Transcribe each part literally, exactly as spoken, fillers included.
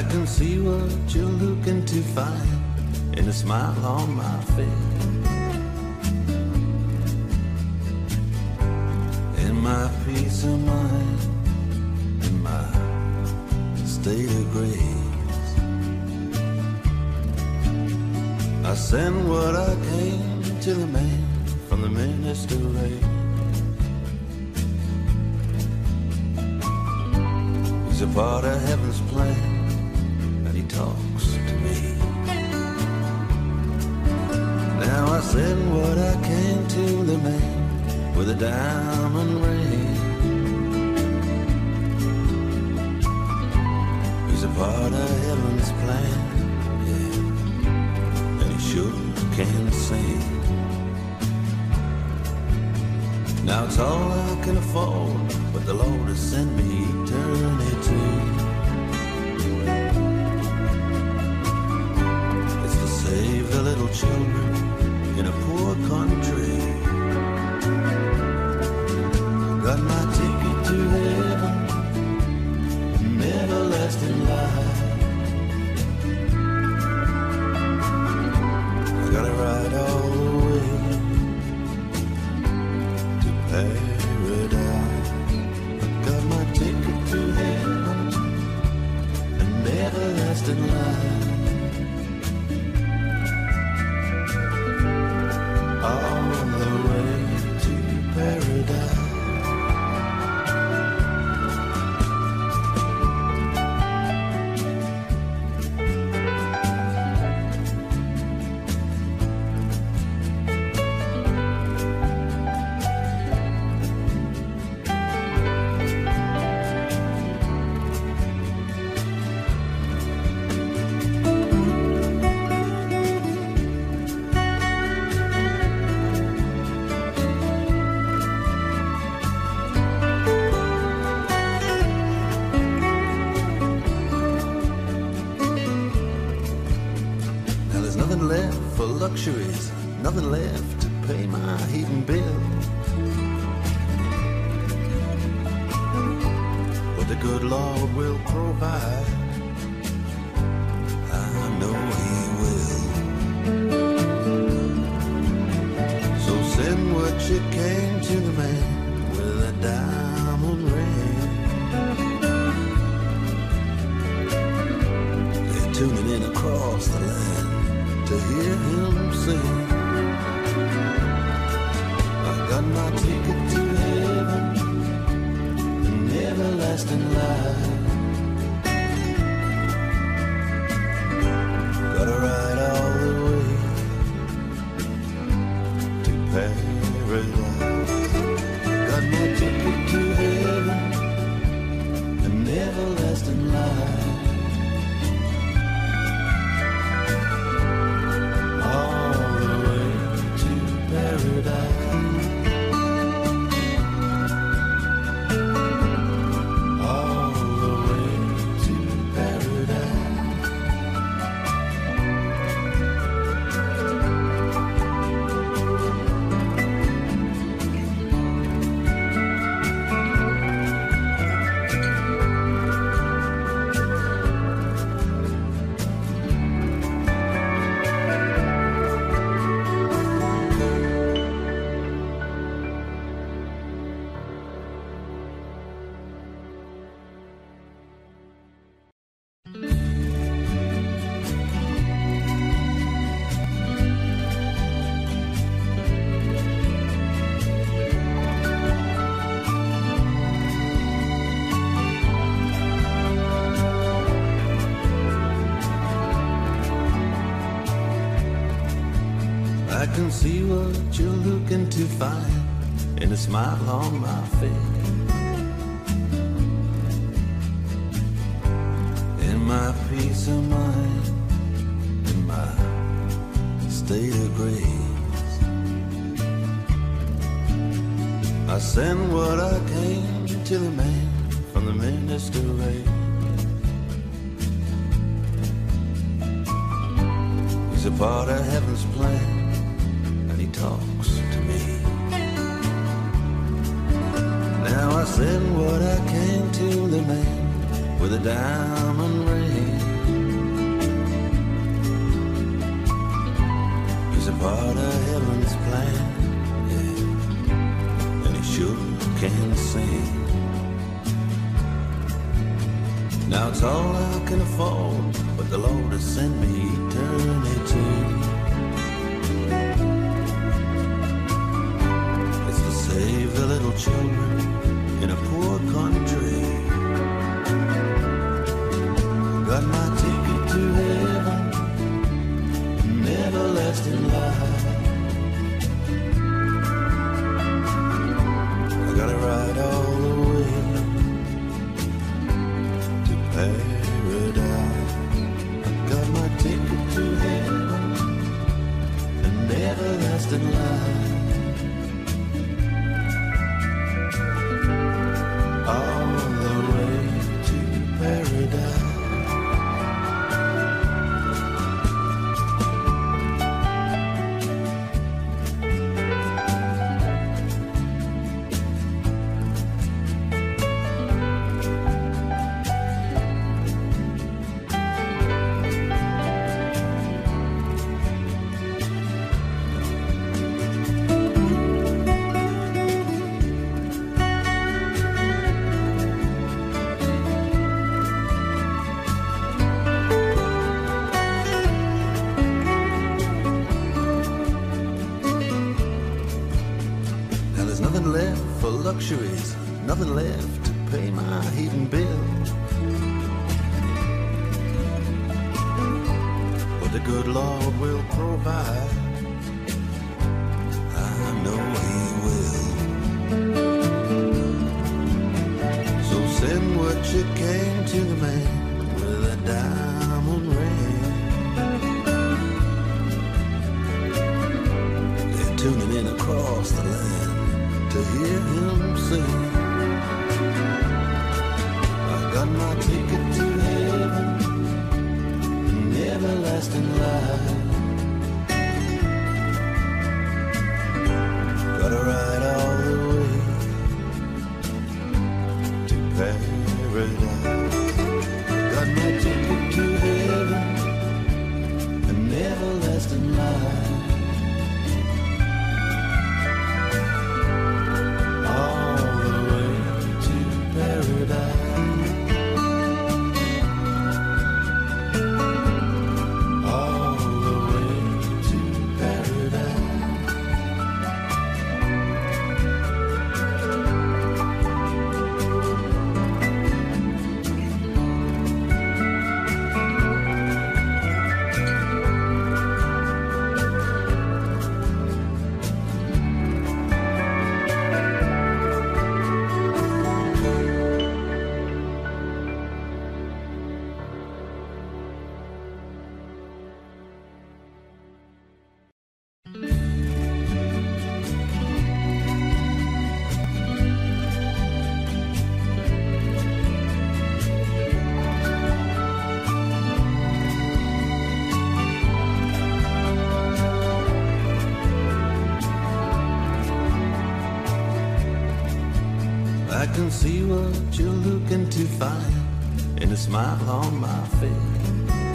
can see what you're looking to find in a smile on my face, in my peace of mind, in my state of grace. I send what I came to the man from the minister race. He's a part of heaven's plan, and he talks to me. Now I send what I can to the man with a diamond ring. He's a part of heaven's plan, yeah, and he sure can sing. Now it's all I can afford, but the Lord has sent me eternity. It's to save the little children in a poor country. Got my ticket to heaven, an everlasting life. I gotta ride all the way to paradise. I got my ticket to heaven, an everlasting life. All the way to paradise. Luxuries, nothing left to pay my heating bill. But the good Lord will provide, I know He will. So send what you came to the man with a diamond ring. They're tuning in across the land to hear him sing. I got my ticket to heaven, an everlasting life. Gotta ride all the way to paradise. Got my ticket to heaven, an everlasting life. I can see what you're looking to find in a smile on my face, in my peace of mind, in my state of grace. I send what I came to the man from the minister race. He's a part of heaven's plan, and he talks to me. Now I send what I can to the man with a diamond ring. part of heaven's plan, yeah, and he sure can sing. Now it's all I can afford, but the Lord has sent me eternity. It's to save the little children in a poor country. Got my ticket to heaven, an everlasting life. I gotta ride all the way to paradise. I got my ticket to heaven, an everlasting life. All the way to paradise. Luxuries, nothing left to pay my heating bill. But the good Lord will provide, I know He will. So send what you can to the man with a diamond ring. They're tuning in across the land to hear him sing. I got my ticket to heaven, an everlasting life. Gotta ride all the way to paradise. Got my ticket to heaven, an everlasting life. I can see what you're looking to find in a smile on my face,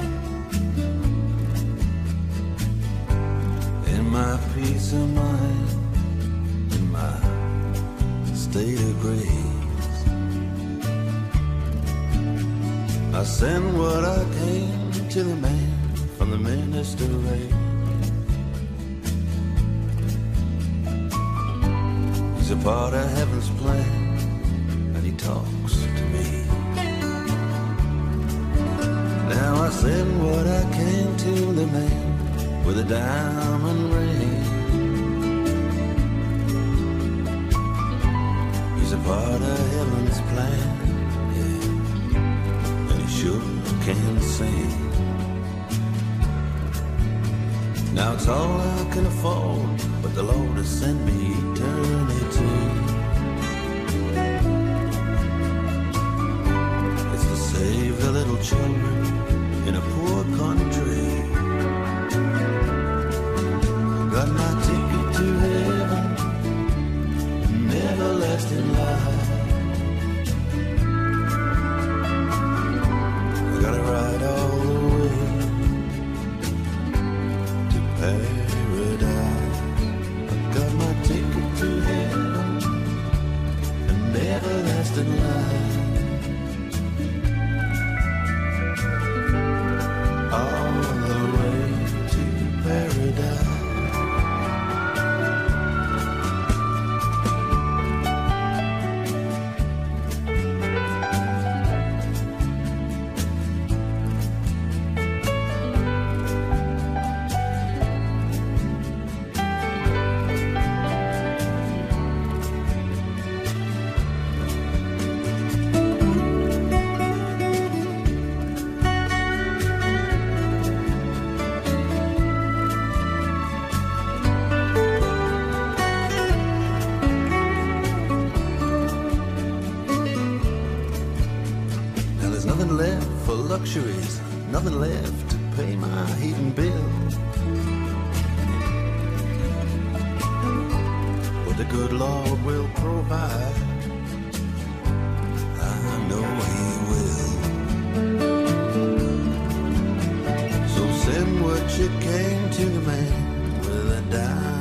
in my peace of mind, in my state of grace. I send what I came to the man from the minister race. He's a part of heaven's plan, and he talks to me. Now I send what I came to the man with a diamond ring. He's a part of heaven's plan, yeah, and he sure can sing. Now it's all I can afford, but the Lord has sent me eternity. It's to save the little children in a poor country. Got my ticket to heaven, an everlasting life. I gotta ride all the way to paradise. luxuries, nothing left to pay my heating bill. But the good Lord will provide, I know He will. So send what you came to the man with a dime